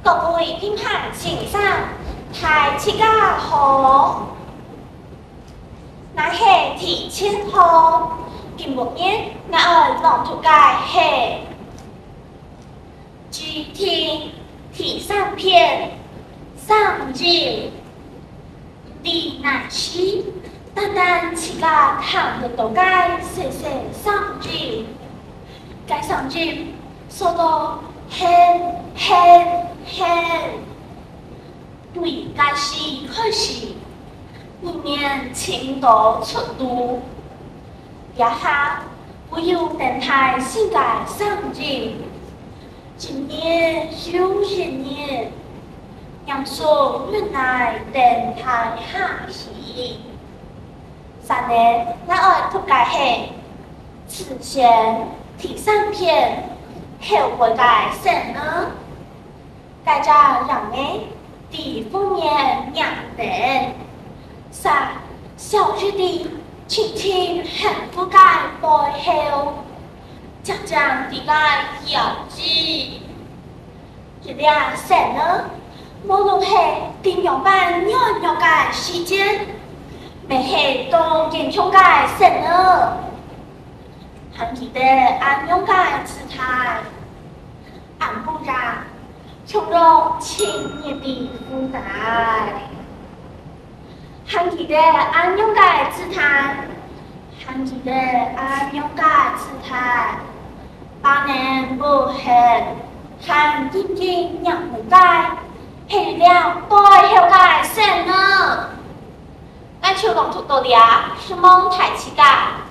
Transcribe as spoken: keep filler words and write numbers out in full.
各位评判先生，台七家好，那是提前好，今目年我儿朗读界是 G T 第三篇上集第南西，单单七家谈的都该写写上集，该上集说到很很很，对该是可惜，里面情到出度，一下不有电台新界上集。 今年有一年，杨树原来电台下戏。三年，我爱读界是此前第三篇后悔界神呢，大家让呢第封面两人，三小学的亲亲幸福界背后。 讲讲这个要记，这俩神呢，无论是点样办样样个时间，没是当英雄个神呢，还记得安样个姿态，安不然从容青年的舞台，还记得安样个姿态，还记得安样个姿态。 八年不恨，看天天养不该，黑亮背后个神呢？俺秋龙出多的啊，是蒙太奇个。